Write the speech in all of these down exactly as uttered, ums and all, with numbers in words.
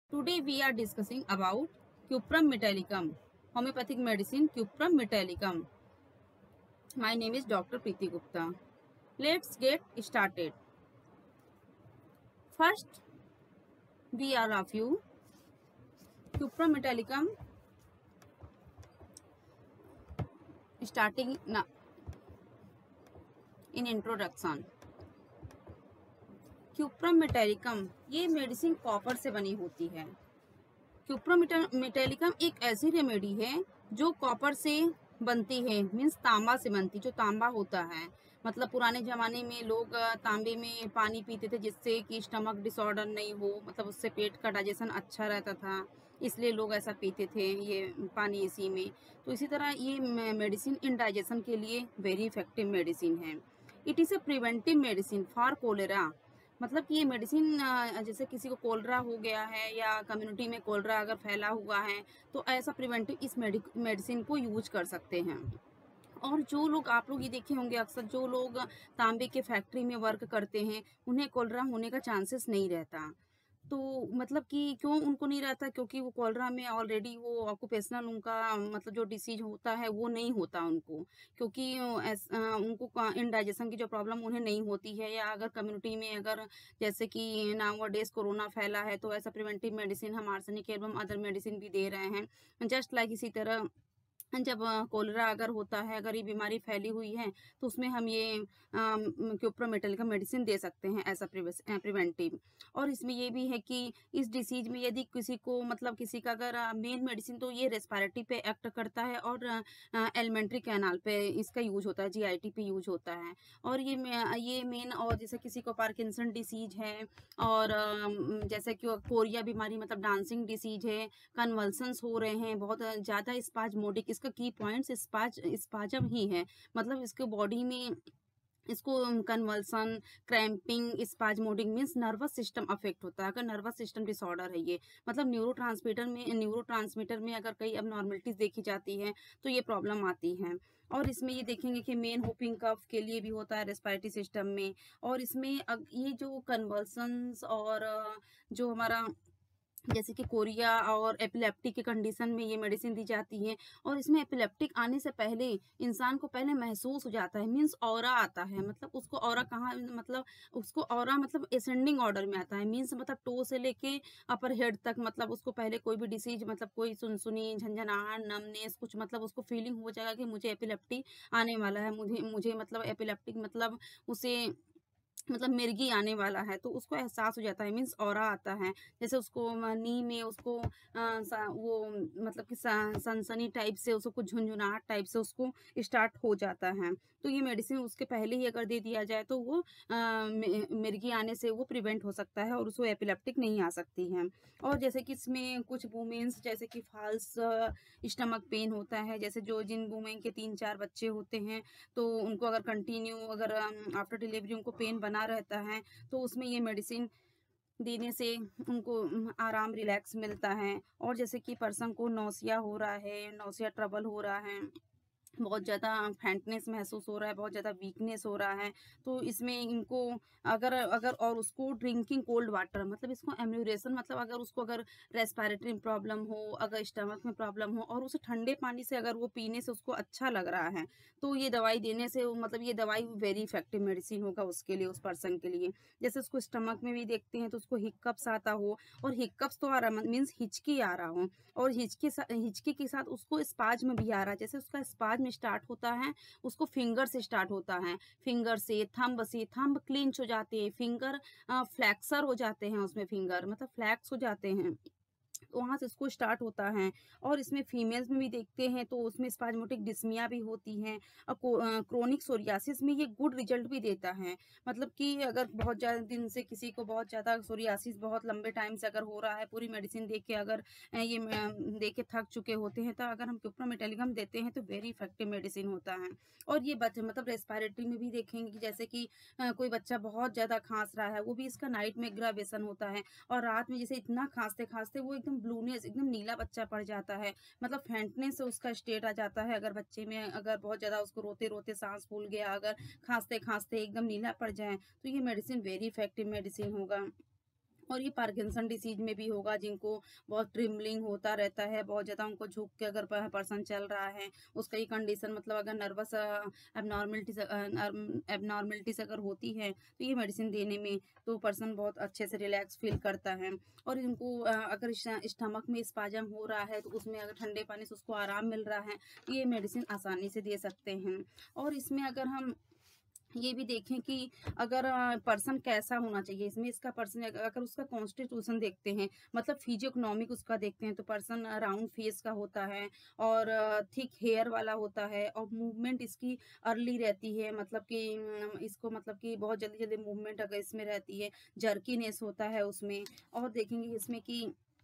Today we are discussing about Cuprum metallicum, homeopathic medicine Cuprum metallicum. My name is Doctor Preeti Gupta. Let's get started. First, we are of you Cuprum metallicum. Starting now in introduction. Cuprum metallicum ये medicine copper से बनी होती है। Cuprum metallicum एक ऐसी remedy है जो copper से बनती है, मीन्स तांबा से बनती, जो तांबा होता है। मतलब पुराने ज़माने में लोग तांबे में पानी पीते थे जिससे कि स्टमक डिसऑर्डर नहीं हो, मतलब उससे पेट का डाइजेशन अच्छा रहता था, इसलिए लोग ऐसा पीते थे ये पानी इसी में। तो इसी तरह ये मेडिसिन इन डाइजेशन के लिए वेरी इफेक्टिव मेडिसिन है। It is a preventive medicine for cholera. मतलब कि ये मेडिसिन जैसे किसी को कोलरा हो गया है या कम्युनिटी में कोलरा अगर फैला हुआ है तो ऐसा प्रिवेंटिव इस मेडिसिन को यूज कर सकते हैं। और जो लोग आप लोग ये देखे होंगे अक्सर जो लोग तांबे के फैक्ट्री में वर्क करते हैं उन्हें कोलरा होने का चांसेस नहीं रहता। तो मतलब कि क्यों उनको नहीं रहता, क्योंकि वो कोलरा में ऑलरेडी वो ऑक्यूपेशनल उनका मतलब जो डिसीज होता है वो नहीं होता उनको, क्योंकि ऐस, अ, उनको इनडाइजेशन की जो प्रॉब्लम उन्हें नहीं होती है। या अगर कम्युनिटी में अगर जैसे कि नाउ डेज कोरोना फैला है तो ऐसा प्रिवेंटिव मेडिसिन हम आर्सेनिक एवं अदर मेडिसिन भी दे रहे हैं। जस्ट लाइक इसी तरह जब कोलरा अगर होता है, अगर ये बीमारी फैली हुई है तो उसमें हम ये क्यूप्रम मेटेलिकम मेडिसिन दे सकते हैं ऐसा प्रिवेंटिव। और इसमें ये भी है कि इस डिसीज में यदि किसी को मतलब किसी का अगर मेन मेडिसिन तो ये रेस्पिरेटरी पे एक्ट करता है और एलिमेंट्री कैनाल पे इसका यूज होता है, जीआईटी पे यूज होता है। और ये ये मेन, और जैसे किसी को पार्किंसन डिसीज है और जैसे कि कोरिया बीमारी मतलब डांसिंग डिसीज है, कन्वल्सन्स हो रहे हैं, बहुत ज़्यादा स्पाज्मोडिक, इसका की पॉइंट्स स्पाज स्पाजम ही है। मतलब इसके बॉडी में इसको convulsion, cramping, spasmodic means nervous system affect होता है। अगर नर्वस सिस्टम डिसऑर्डर है ये, मतलब न्यूरोट्रांसमीटर में न्यूरोट्रांसमीटर में अगर कई अबनॉर्मलिटीज देखी जाती है तो ये प्रॉब्लम आती है। और इसमें ये देखेंगे कि मेन होपिंग कफ के लिए भी होता है रेस्पिरेटरी सिस्टम में। और इसमें ये जो कन्वल्सन्स और जो हमारा जैसे कि कोरिया और एपिलेप्टिक के कंडीशन में ये मेडिसिन दी जाती है। और इसमें एपिलेप्टिक आने से पहले इंसान को पहले महसूस हो जाता है, मीन्स ऑरा आता है। मतलब उसको ऑरा कहाँ, मतलब उसको ऑरा मतलब असेंडिंग ऑर्डर में आता है, मीन्स मतलब टो से लेके अपर हेड तक, मतलब उसको पहले कोई भी डिसीज मतलब कोई सुनसुनी, झंझनाहट, नमनेस कुछ मतलब उसको फीलिंग हो जाएगा कि मुझे एपिलेप्टिक आने वाला है, मुझे मुझे मतलब एपिलेप्टिक मतलब उसे मतलब मिर्गी आने वाला है, तो उसको एहसास हो जाता है, मीन्स ऑरा आता है। जैसे उसको नी में उसको आ, सा, वो मतलब कि सनसनी टाइप से उसको कुछ झुंझुनाहट टाइप से उसको स्टार्ट हो जाता है। तो ये मेडिसिन उसके पहले ही अगर दे दिया जाए तो वो आ, मिर्गी आने से वो प्रिवेंट हो सकता है और उसको एपिलेप्टिक नहीं आ सकती है। और जैसे कि इसमें कुछ वुमेन्स जैसे कि फॉल्स स्टमक पेन होता है, जैसे जो जिन वुमेन के तीन चार बच्चे होते हैं तो उनको अगर कंटिन्यू अगर आफ्टर डिलीवरी उनको पेन बना रहता है तो उसमें ये मेडिसिन देने से उनको आराम, रिलैक्स मिलता है। और जैसे कि पर्सन को नौसिया हो रहा है, नौसिया ट्रबल हो रहा है, बहुत ज़्यादा फैंटनेस महसूस हो रहा है, बहुत ज़्यादा वीकनेस हो रहा है, तो इसमें इनको अगर अगर और उसको ड्रिंकिंग कोल्ड वाटर, मतलब इसको एम्यूरेशन, मतलब अगर उसको अगर रेस्पिरेटरी प्रॉब्लम हो, अगर स्टमक में प्रॉब्लम हो और उसे ठंडे पानी से अगर वो पीने से उसको अच्छा लग रहा है तो ये दवाई देने से मतलब ये दवाई वेरी इफेक्टिव मेडिसिन होगा उसके लिए, उस पर्सन के लिए। जैसे उसको स्टमक में भी देखते हैं तो उसको हिक्कप्स आता हो, और हिक्कप्स तो आ रहा मीन्स हिचकी आ रहा हो, और हिचकी हिचकी के साथ उसको स्पाज्म भी आ रहा है। जैसे उसका स्पाज्म स्टार्ट होता है उसको फिंगर से स्टार्ट होता है, फिंगर से, थंब से, थंब क्लिंच हो जाते हैं, फिंगर फ्लैक्सर हो जाते हैं, उसमें फिंगर मतलब फ्लैक्स हो जाते हैं, वहाँ से इसको स्टार्ट होता है। और इसमें फीमेल्स में भी देखते हैं तो उसमें स्पाज्मोटिक डिस्मिया भी होती हैं। और क्रोनिक सोरियासिस में ये गुड रिजल्ट भी देता है। मतलब कि अगर बहुत ज़्यादा दिन से किसी को बहुत ज़्यादा सोरियासिस बहुत लंबे टाइम से अगर हो रहा है, पूरी मेडिसिन दे के अगर ये दे के थक चुके होते हैं, तो अगर हम क्यूप्रम मेटेलिकम देते हैं तो वेरी इफेक्टिव मेडिसिन होता है। और ये बच्चे मतलब रेस्पिरेटरी में भी देखेंगे कि जैसे कि कोई बच्चा बहुत ज़्यादा खांस रहा है, वो भी इसका नाइट में एग्रावेशन होता है, और रात में जैसे इतना खांसते खांसते वो एकदम ब्लूनेस, एकदम नीला बच्चा पड़ जाता है, मतलब फेंटनेस से उसका स्टेट आ जाता है। अगर बच्चे में अगर बहुत ज़्यादा उसको रोते रोते सांस फूल गया, अगर खांसते खांसते एकदम नीला पड़ जाए तो ये मेडिसिन वेरी इफेक्टिव मेडिसिन होगा। और ये पार्किंसन डिसीज में भी होगा, जिनको बहुत ट्रिम्बलिंग होता रहता है, बहुत ज़्यादा उनको झुक के अगर पर्सन चल रहा है, उसका ये कंडीशन मतलब अगर नर्वस एबनॉर्मलिटीज एबनॉर्मलिटीज अगर होती है तो ये मेडिसिन देने में तो पर्सन बहुत अच्छे से रिलैक्स फील करता है। और इनको अ, अगर स्टमक में स्पाजम हो रहा है तो उसमें अगर ठंडे पानी से उसको आराम मिल रहा है तो ये मेडिसिन आसानी से दे सकते हैं। और इसमें अगर हम ये भी देखें कि अगर पर्सन कैसा होना चाहिए, इसमें इसका पर्सन अगर उसका कॉन्स्टिट्यूशन देखते हैं, मतलब फिजियोनॉमिक उसका देखते हैं, तो पर्सन राउंड फेस का होता है और थिक हेयर वाला होता है और मूवमेंट इसकी अर्ली रहती है, मतलब कि अम, इसको मतलब कि बहुत जल्दी जल्दी मूवमेंट अगर इसमें रहती है, जर्कीनेस होता है उसमें। और देखेंगे इसमें कि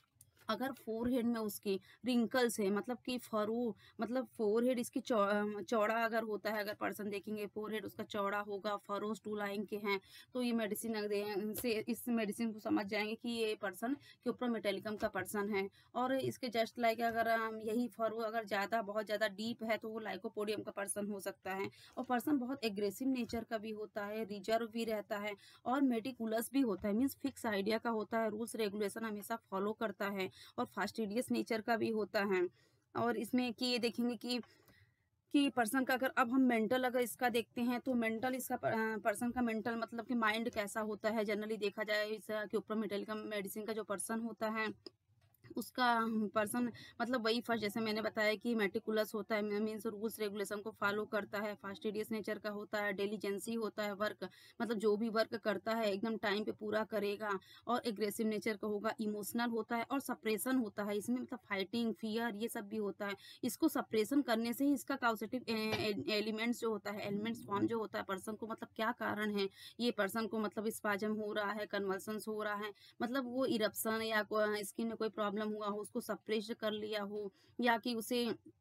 अगर फोरहेड में उसकी रिंकल्स है, मतलब कि फरो मतलब फोरहेड इसकी चौ अ, चौड़ा अगर होता है, अगर पर्सन देखेंगे फोरहेड उसका चौड़ा होगा, फरोज टू लाइन के हैं, तो ये मेडिसिन अगर दे- से इस मेडिसिन को समझ जाएंगे कि ये पर्सन क्यूप्रोमेटेलिकम का पर्सन है। और इसके जस्ट लाइक अगर हम यही फरो अगर ज़्यादा बहुत ज़्यादा डीप है तो वो लाइकोपोडियम का पर्सन हो सकता है। और पर्सन बहुत एग्रेसिव नेचर का भी होता है, रिजर्व भी रहता है और मेटिकुलस भी होता है, मीन्स फिक्स आइडिया का होता है, रूल्स रेगुलेशन हमेशा फॉलो करता है और फास्टिडियस नेचर का भी होता है। और इसमें कि ये देखेंगे कि कि पर्सन का अगर अब हम मेंटल अगर इसका देखते हैं तो मेंटल इसका पर्सन का मेंटल मतलब कि माइंड कैसा होता है, जनरली देखा जाए इस के ऊपर मेटल का मेडिसिन का जो पर्सन होता है उसका पर्सन मतलब वही फर्स्ट जैसे मैंने बताया कि मेटिकुलस होता है, मीन्स रूल्स रेगुलेशन को फॉलो करता है, फास्टिडियस नेचर का होता है, डिलीजेंसी होता है, वर्क मतलब जो भी वर्क करता है एकदम टाइम पे पूरा करेगा। और एग्रेसिव नेचर का होगा, इमोशनल होता है और सप्रेशन होता है इसमें, मतलब फाइटिंग फियर ये सब भी होता है। इसको सप्रेशन करने से ही इसका कॉजेटिव एलिमेंट्स जो होता है, एलिमेंट्स फॉर्म जो होता है पर्सन को, मतलब क्या कारण है ये पर्सन को मतलब स्पाजम हो रहा है, कन्वल्सन्स हो रहा है, मतलब वो इरप्शन या स्किन में कोई प्रॉब्लम हुआ हो, उसको सप्रेस कर लिया हो, या कि उसे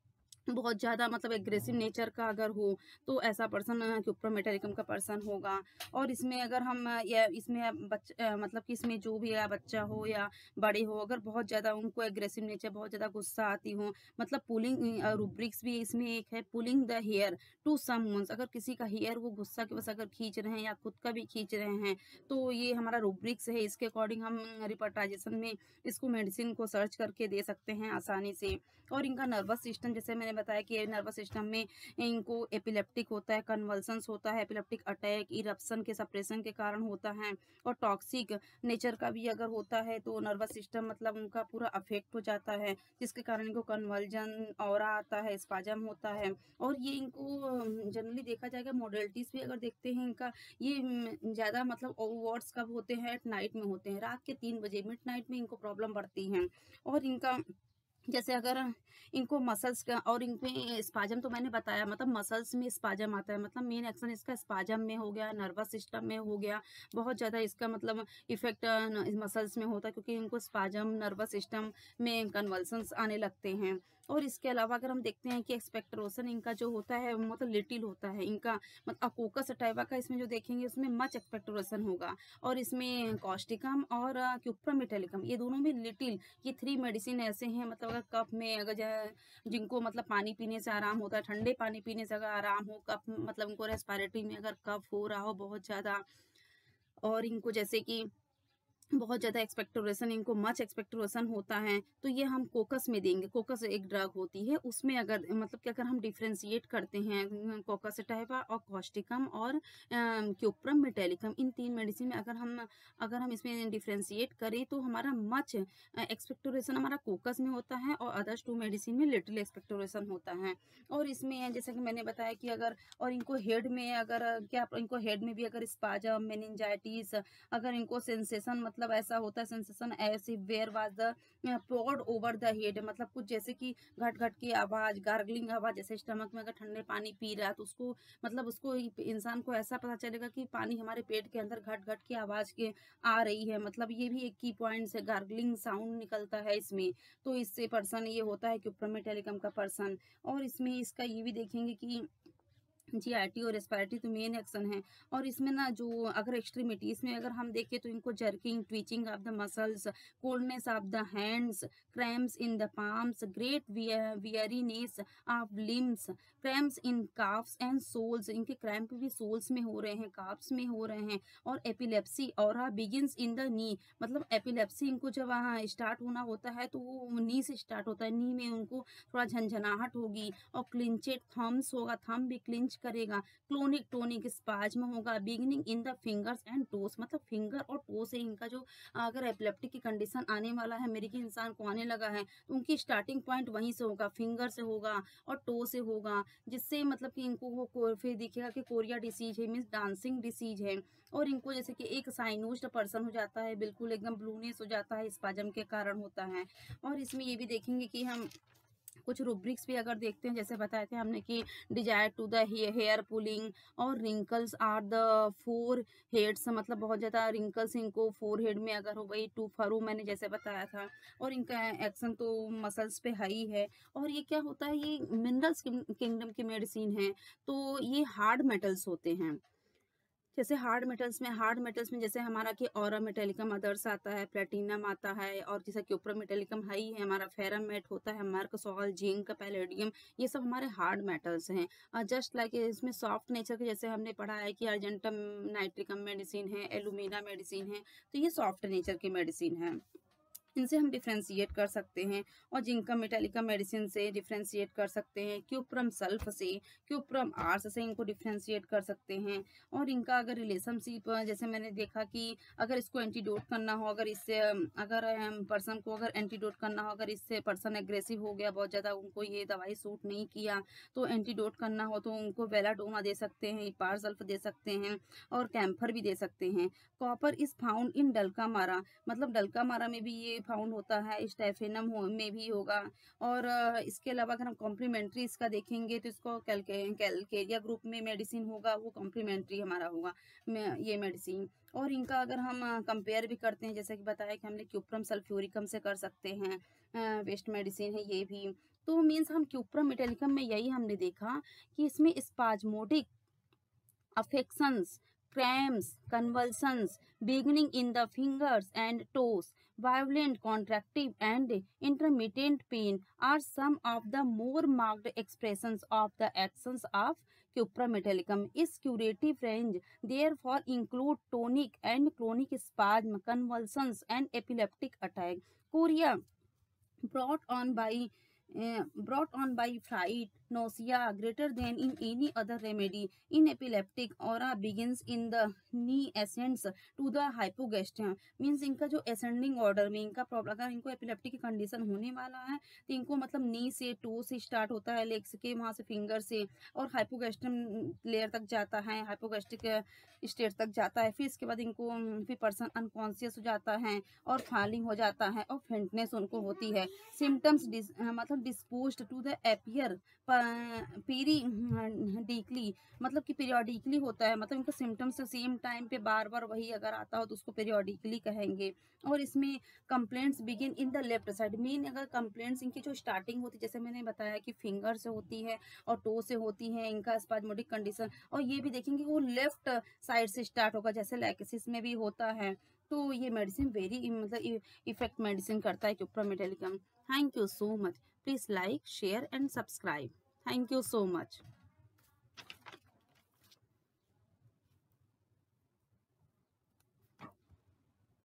बहुत ज़्यादा मतलब एग्रेसिव नेचर का अगर हो तो ऐसा पर्सन क्यूप्रोमेटेरिकम का पर्सन होगा। और इसमें अगर हम अ, या इसमें बच अ, मतलब कि इसमें जो भी या बच्चा हो या बड़े हो, अगर बहुत ज़्यादा उनको एग्रेसिव नेचर बहुत ज़्यादा गुस्सा आती हो, मतलब पुलिंग रूब्रिक्स भी इसमें एक है, pulling the hair to some months, अगर किसी का हेयर वो गुस्सा के बस अगर खींच रहे हैं या खुद का भी खींच रहे हैं तो ये हमारा रूब्रिक्स है, इसके अकॉर्डिंग हम रिपर्टाइजेशन में इसको मेडिसिन को सर्च करके दे सकते हैं आसानी से। और इनका नर्वस सिस्टम जैसे मैंने बताया कि नर्वस सिस्टम में इनको एपिलेप्टिक होता है, कन्वल्सन्स होता है, एपिलेप्टिक अटैक इरप्शन के सप्रेशन के कारण होता है। और टॉक्सिक नेचर का भी अगर होता है तो नर्वस सिस्टम मतलब उनका पूरा अफेक्ट हो जाता है, जिसके कारण इनको कन्वर्जन और आता है, स्पाजम होता है। और ये इनको जनरली देखा जाएगा मॉडलिटीज भी अगर देखते हैं इनका, ये म, ज़्यादा मतलब वर्ड्स कब होते हैं, एट नाइट में होते हैं, रात के तीन बजे मिड नाइट में इनको प्रॉब्लम बढ़ती है। और इनका जैसे अगर इनको मसल्स का और इनमें स्पाजम तो मैंने बताया, मतलब मसल्स में स्पाजम आता है, मतलब मेन एक्शन इसका स्पाजम में हो गया, नर्वस सिस्टम में हो गया, बहुत ज़्यादा इसका मतलब इफेक्ट मसल्स में होता है क्योंकि इनको स्पाजम नर्वस सिस्टम में कन्वल्सन्स आने लगते हैं। और इसके अलावा अगर हम देखते हैं कि एक्सपेक्टोरेशन इनका जो होता है मतलब लिटिल होता है इनका, मतलब अकोकस अटाइवा का इसमें जो देखेंगे उसमें मच एक्सपेक्टोरेशन होगा। और इसमें कॉस्टिकम और क्यूप्रोमेटेलिकम ये दोनों में लिटिल, ये थ्री मेडिसिन ऐसे हैं, मतलब अगर कफ में अगर जा- जिनको मतलब पानी पीने से आराम होता है, ठंडे पानी पीने से अगर आराम हो, कफ मतलब उनको रेस्पिरेटरी में अगर कफ हो रहा हो बहुत ज़्यादा, और इनको जैसे कि बहुत ज़्यादा एक्सपेक्टोरेशन इनको मच एक्सपेक्टोरेशन होता है तो ये हम कोकस में देंगे। कोकस एक ड्रग होती है उसमें अगर मतलब कि अगर हम डिफ्रेंशिएट करते हैं कोकस टाइपा और कॉस्टिकम और क्यूप्रम मेटेलिकम, इन तीन मेडिसिन में अगर हम अगर हम इसमें डिफ्रेंशिएट करें तो हमारा मच एक्सपेक्टोरेशन हमारा कोकस में होता है और अदर्स टू मेडिसिन में लिटिल एक्सपेक्टोरेशन होता है। और इसमें जैसे कि मैंने बताया कि अगर और इनको हेड में अगर क्या इनको हेड में भी अगर स्पाजम मेनिंजाइटिस, अगर इनको सेंसेशन मतलब ऐसा होता है सेंसेशन ऐसे where was the poured over the head, मतलब कुछ जैसे कि घट घट की आवाज़, गार्गलिंग आवाज़, जैसे स्टमक में अगर ठंडे पानी पी रहा है तो उसको मतलब उसको इंसान को ऐसा पता चलेगा कि पानी हमारे पेट के अंदर घट घट की आवाज़ के आ रही है, मतलब ये भी एक की पॉइंट्स है, गार्गलिंग साउंड निकलता है इसमें, तो इससे पर्सन ये होता है कि टेलिकम का पर्सन। और इसमें इसका ये भी देखेंगे कि जी आई टी और रेस्पिरेटरी तो मेन एक्शन है। और इसमें ना जो अगर एक्सट्रीमिटीज में अगर हम देखें तो इनको jerking, twitching of the muscles, coldness of the hands, cramps in the palms, great weariness of limbs, cramps in calves and soles, इनके क्रैम्प भी सोल्स में हो रहे हैं, काफ्स में हो रहे हैं। और एपिलेप्सी और बिगिंस इन द नी, मतलब एपिलेप्सी इनको जब वहाँ स्टार्ट होना होता है तो वो नी से स्टार्ट होता है, नी में उनको थोड़ा झंझनाहट होगी। और क्लिंचेड थम्स होगा, थम भी क्लिंच करेगा। क्लोनिक टोनिक स्पाज्म होगा, beginning in the fingers and toes, मतलब फिंगर और टो से इनका जो अगर एपिलेप्टिक की कंडीशन आने वाला है, अमेरिकी इंसान को आने लगा है, तो उनकी स्टार्टिंग पॉइंट वहीं से होगा, फिंगर से होगा और टो से होगा, जिससे मतलब कि इनको वो को- फिर दिखेगा कि कोरिया डिसीज है, मीन्स डांसिंग डिसीज है। और इनको जैसे कि एक साइनोस्ड पर्सन हो जाता है, बिल्कुल एकदम ब्लूनेस हो जाता है, स्पाज्म के कारण होता है। और इसमें ये भी देखेंगे कि हम कुछ रूब्रिक्स भी अगर देखते हैं, जैसे बताए थे हमने कि desire to the hair pulling, और wrinkles are the foreheads, मतलब बहुत ज़्यादा रिंकल्स इनको फोर हेड में अगर हो गई, टू फरू मैंने जैसे बताया था। और इनका एक्शन तो मसल्स पे हाई है। और ये क्या होता है, ये मिनरल्स किंगडम की मेडिसिन है, तो ये हार्ड मेटल्स होते हैं। जैसे हार्ड मेटल्स में हार्ड मेटल्स में जैसे हमारा कि ऑरा मेटेलिकम अदर्स आता है, प्लेटिनम आता है, और जैसे क्यूप्रा मेटेलिकम हाई है, हमारा फेरमेट होता है, मर्कसॉल, जिंक, पैलेडियम, ये सब हमारे हार्ड मेटल्स हैं। जस्ट लाइक इसमें सॉफ्ट नेचर के जैसे हमने पढ़ा है कि अर्जेंटम नाइट्रिकम मेडिसिन है, एलुमिना मेडिसिन है, तो ये सॉफ्ट नेचर की मेडिसिन है, इनसे हम डिफ्रेंशिएट कर सकते हैं। और जिंका मेटालिका मेडिसिन से डिफ्रेंशिएट कर सकते हैं, क्यूप्रम सल्फ से, क्यूप्रम आर्स से इनको डिफ्रेंशिएट कर सकते हैं। और इनका अगर रिलेशनशिप जैसे मैंने देखा कि अगर इसको एंटीडोट करना हो, अगर इससे अगर पर्सन को अगर एंटीडोट करना हो, अगर इससे पर्सन एग्रेसिव हो गया बहुत ज़्यादा, उनको ये दवाई सूट नहीं किया, तो एंटीडोट करना हो तो उनको बेलाडोमा दे सकते हैं, इपार सल्फ दे सकते हैं, और कैम्फर भी दे सकते हैं। Copper is found in dulcamara, मतलब डल्का मारा में भी ये फाउंड होता है, स्टेफेनम हो में भी होगा। और अ, इसके अलावा अगर हम कॉम्प्लीमेंट्री इसका देखेंगे तो इसको कैलके कैलकेरिया ग्रुप में मेडिसिन होगा, वो कॉम्प्लीमेंट्री हमारा होगा में- ये मेडिसिन। और इनका अगर हम कंपेयर भी करते हैं, जैसे कि बताया कि हमने क्यूप्रम सल्फ्यूरिकम से कर सकते हैं, वेस्ट मेडिसिन है ये भी। तो मीन्स हम क्यूप्रम मेटेलिकम में यही हमने देखा कि इसमें spasmodic affections, cramps, convulsions beginning in the fingers and toes, violent contractive and intermittent pain are some of the more marked expressions of the actions of Cupra metallicum. Its curative range therefore include tonic and clonic spasm, convulsions and epileptic attack. Chorea brought on by uh, brought on by fright, nausea greater than in any other remedy. In epileptic, aura begins in the knee, ascends to the hypogastria. Means इनका जो ascending order में इनका problem, अगर इनको epileptic की condition होने वाला है तो इनको मतलब नी से, टो से स्टार्ट होता है, लेग्स के वहाँ से, फिंगर से, और हाइपोगैस्ट्रियम लेयर तक जाता है, हाइपोगैस्ट्रिक स्टेट तक जाता है। फिर इसके बाद इनको फिर पर्सन अनकॉन्शियस हो जाता है, और फॉलिंग हो जाता है, और फेंटनेस उनको होती है। सिम्टम्स मतलब dispose to the appear periodically, मतलब कि पीरियडिकली होता है, मतलब इनका सिम्टम्स सेम टाइम पे बार बार वही अगर आता हो तो उसको पीरियडिकली कहेंगे। और इसमें complaints begin in the left side, mean अगर कंप्लेंट्स इनकी जो स्टार्टिंग होती है, जैसे मैंने बताया कि फिंगर से होती है और टो से होती है इनका स्पाज्मोडिक कंडीशन। और ये भी देखेंगे वो लेफ्ट साइड से स्टार्ट होगा, जैसे लैक्सिस में भी होता है। तो ये मेडिसिन वेरी मतलब इफेक्ट मेडिसिन करता है cuprum metallicum. Thank you so much. Please like, share and subscribe. Thank you so much.